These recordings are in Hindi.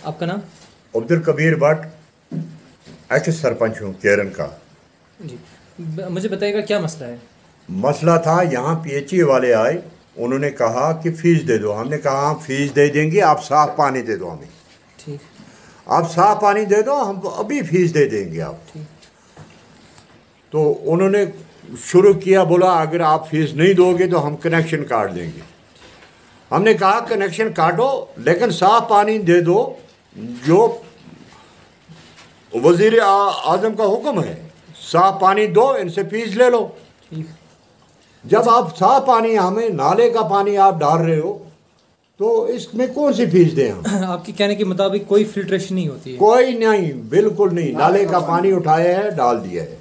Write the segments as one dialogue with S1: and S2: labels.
S1: आपका नाम?
S2: अब्दुल कबीर भट्ट, एक्स सरपंच हूँ केरन का।
S1: जी, मुझे बताइएगा क्या मसला है?
S2: मसला था, यहाँ पीएचई वाले आए, उन्होंने कहा कि फ़ीस दे दो। हमने कहा हम फ़ीस दे देंगे, आप साफ़ पानी दे दो हमें।
S1: ठीक।
S2: आप साफ़ पानी दे दो, हम अभी फ़ीस दे देंगे आप।
S1: ठीक।
S2: तो उन्होंने शुरू किया, बोला अगर आप फ़ीस नहीं दोगे तो हम कनेक्शन काट देंगे। हमने कहा कनेक्शन काटो लेकिन साफ़ पानी दे दो, जो वज़ीर आज़म का हुक्म है, साफ़ पानी दो, इनसे फ़ीस ले लो।
S1: ठीक।
S2: जब आप साफ़ पानी, हमें नाले का पानी आप डाल रहे हो, तो इसमें कौन सी फीस दें हम?
S1: आपके कहने के मुताबिक कोई फिल्ट्रेशन नहीं होती है?
S2: कोई नहीं, बिल्कुल नहीं। नाले का पानी उठाया है, डाल दिया है।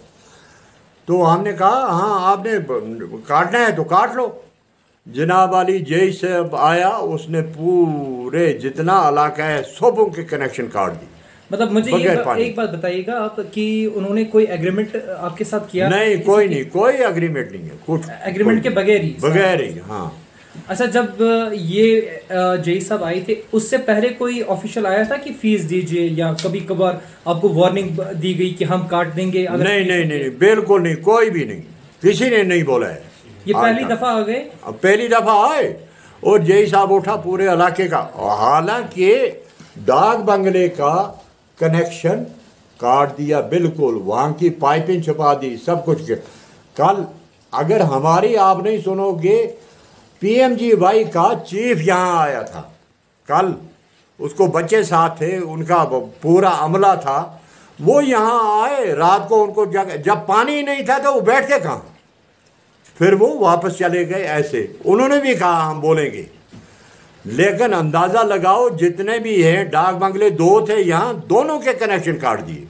S2: तो हमने कहा हाँ आपने काटना है तो काट लो। जनाब वाली जेई से आया, उसने पूरे जितना इलाका है सबों के कनेक्शन काट दी।
S1: मतलब मुझे एक बात बताइएगा आप कि उन्होंने कोई एग्रीमेंट आपके साथ किया?
S2: नहीं, कोई नहीं, कोई एग्रीमेंट नहीं है, कुछ
S1: एग्रीमेंट के बगैर ही?
S2: हाँ।
S1: अच्छा, जब ये जेई साहब आए थे उससे पहले कोई ऑफिशियल आया था कि फीस दीजिए, या कभी कभार आपको वार्निंग दी गई कि हम काट देंगे?
S2: नहीं, बिल्कुल नहीं, कोई भी नहीं, किसी ने नहीं बोला है।
S1: ये पहली दफा आ गए?
S2: पहली दफा आए और जेई साहब उठा पूरे इलाके का। हालांकि डाक बंगले का कनेक्शन काट दिया, बिल्कुल वहाँ की पाइपें छुपा दी, सब कुछ। कल अगर हमारी आप नहीं सुनोगे, पीएमजीवाई का चीफ यहाँ आया था कल, उसको बच्चे साथ थे, उनका पूरा अमला था, वो यहाँ आए रात को। उनको जब पानी नहीं था तो वो बैठते कहाँ, फिर वो वापस चले गए। ऐसे उन्होंने भी कहा हम बोलेंगे, लेकिन अंदाज़ा लगाओ जितने भी हैं डाक बंगले, दो थे यहाँ, दोनों के कनेक्शन काट दिए।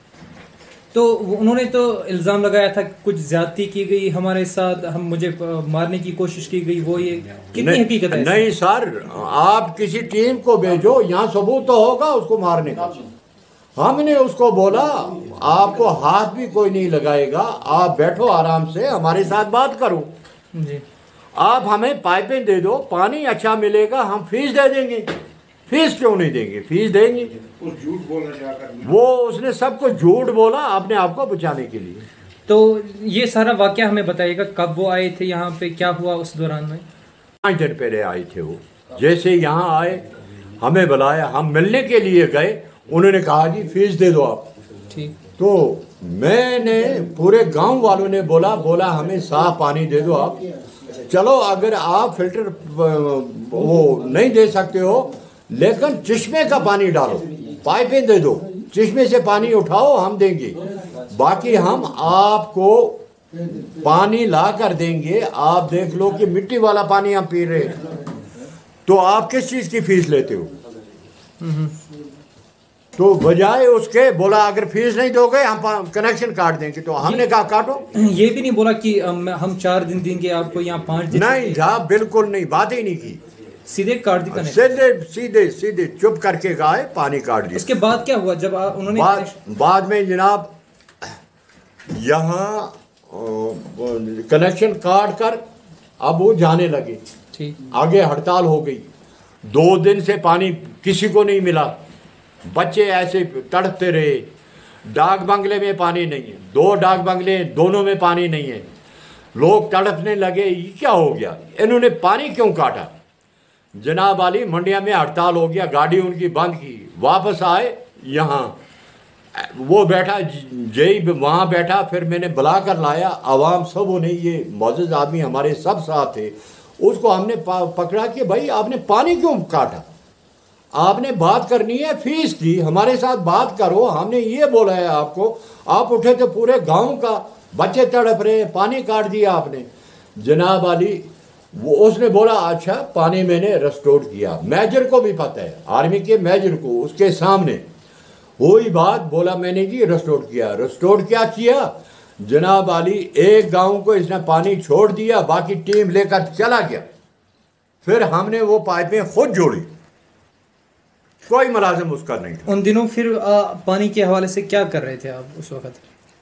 S1: तो उन्होंने तो इल्ज़ाम लगाया था कुछ ज्यादती की गई हमारे साथ, मुझे मारने की कोशिश की गई, वो ये कितनी हकीकत है?
S2: नहीं सर, आप किसी टीम को भेजो, यहाँ सबूत तो होगा उसको मारने का। हमने उसको बोला आपको हाथ भी कोई नहीं लगाएगा, आप बैठो आराम से, हमारे साथ बात करो
S1: जी।
S2: आप हमें पाइपें दे दो, पानी अच्छा मिलेगा, हम फीस दे देंगे। फीस क्यों नहीं देंगे? फीस देंगे।
S3: झूठ बोला,
S2: वो उसने सब कुछ झूठ बोला अपने आप को बचाने के लिए।
S1: तो ये सारा वाकया हमें बताइएगा, कब वो आए थे यहाँ पे, क्या हुआ उस दौरान में?
S2: 5 दिन पहले आए थे वो। जैसे यहाँ आए हमें बुलाया, हम मिलने के लिए गए, उन्होंने कहा जी फीस दे दो आप।
S1: ठीक।
S2: तो मैंने, पूरे गांव वालों ने बोला हमें साफ पानी दे दो आप। चलो अगर आप फिल्टर वो नहीं दे सकते हो, लेकिन चश्मे का पानी डालो, पाइपें दे दो, चश्मे से पानी उठाओ, हम देंगे। बाकी हम आपको पानी ला कर देंगे, आप देख लो कि मिट्टी वाला पानी हम पी रहे हैं, तो आप किस चीज़ की फीस लेते हो? तो बजाय उसके बोला अगर फीस नहीं दोगे हम कनेक्शन काट देंगे। तो हमने कहा काटो।
S1: ये भी नहीं बोला कि हम 4 दिन देंगे आपको या 5 दिन?
S2: नहीं साहब, बिल्कुल नहीं, बात ही नहीं की,
S1: सीधे काट दी कनेक्शन।
S2: सीधे चुप करके गए, पानी काट दिया।
S1: उसके बाद क्या हुआ जब उन्होंने
S2: बाद में जनाब यहाँ कनेक्शन काट कर अब वो जाने लगे।
S1: ठीक।
S2: आगे हड़ताल हो गई, 2 दिन से पानी किसी को नहीं मिला, बच्चे ऐसे तड़पते रहे। डाक बंगले में पानी नहीं है, 2 डाक बंगले, दोनों में पानी नहीं है, लोग तड़पने लगे। ये क्या हो गया, इन्होंने पानी क्यों काटा? जनाब वाली मंडिया में हड़ताल हो गया, गाड़ी उनकी बंद की, वापस आए यहाँ, वो बैठा जेई वहाँ बैठा, फिर मैंने बुला कर लाया, आवाम सब उन्हें, ये मौजूद आदमी हमारे सब साथ थे, उसको हमने पकड़ा कि भाई आपने पानी क्यों काटा? आपने बात करनी है फीस की, हमारे साथ बात करो, हमने ये बोला है आपको। आप उठे तो पूरे गांव का बच्चे तड़प रहे, पानी काट दिया आपने। जनाब वाली वो उसने बोला अच्छा पानी मैंने रिस्टोर किया, मेजर को भी पता है, आर्मी के मेजर को, उसके सामने वही बात बोला मैंने जी रिस्टोर किया। रिस्टोर क्या किया जनाब वाली, एक गांव को इसने पानी छोड़ दिया, बाकी टीम लेकर चला गया। फिर हमने वो पाइपें खुद जोड़ी, कोई मुलाजिम उसका नहीं था।
S1: उन दिनों फिर पानी के हवाले से क्या कर रहे थे आप उस वक्त?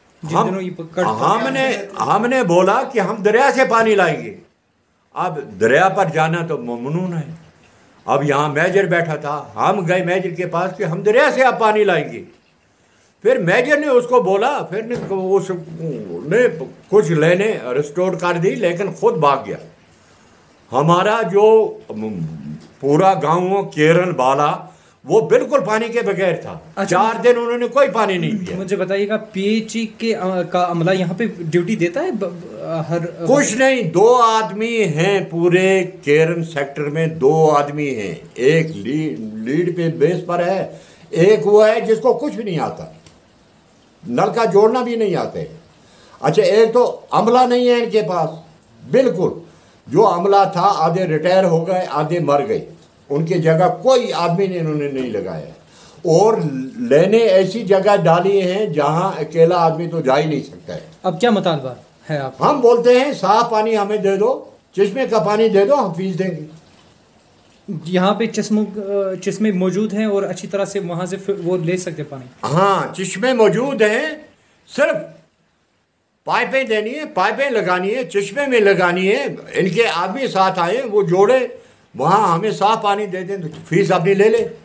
S2: हमने बोला कि हम दरिया से पानी लाएंगे। अब दरिया पर जाना तो ममनून है, अब यहाँ मेजर बैठा था, हम गए मेजर के पास कि हम दरिया से आप पानी लाएंगे। फिर मेजर ने उसको बोला, फिर उसने कुछ लेने रिस्टोर कर दी, लेकिन खुद भाग गया। हमारा जो पूरा गांव केरन बाला वो बिल्कुल पानी के बगैर था।
S1: अच्छा,
S2: 4 दिन उन्होंने कोई पानी नहीं पिया।
S1: मुझे बताइएगा, पीएचई का अमला यहाँ पे ड्यूटी देता है हर
S2: कुछ नहीं, 2 आदमी हैं पूरे केरन सेक्टर में, 2 आदमी हैं। एक लीड पे बेस पर है, एक वो है जिसको कुछ भी नहीं आता, नलका जोड़ना भी नहीं आते। अच्छा, एक तो अमला नहीं है इनके पास बिल्कुल। जो अमला था आधे रिटायर हो गए, आधे मर गए, उनकी जगह कोई आदमी ने इन्होंने नहीं लगाया। और लेने ऐसी जगह डाली हैं जहां अकेला आदमी तो जा ही नहीं सकता है।
S1: अब क्या मुतालबा है आप?
S2: हम बोलते हैं साफ पानी हमें दे दो, चश्मे का पानी दे दो, हम फीस देंगे।
S1: यहाँ पे चश्मे मौजूद हैं और अच्छी तरह से वहाँ से वो ले सकते पानी?
S2: हाँ, चश्मे मौजूद हैं, सिर्फ पाइपें देनी है, पाइपें लगानी है, चश्मे में लगानी है। इनके आदमी साथ आए, वो जोड़े, वहाँ हमें साफ पानी दे दें तो फीस अपनी ले ले।